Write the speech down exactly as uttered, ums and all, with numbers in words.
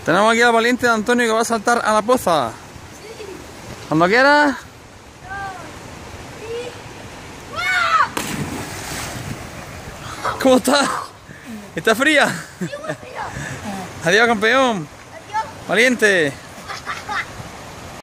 Tenemos aquí al valiente de Antonio que va a saltar a la poza. Cuando quieras. ¿Cómo está? ¿Está fría? Adiós, campeón. Valiente.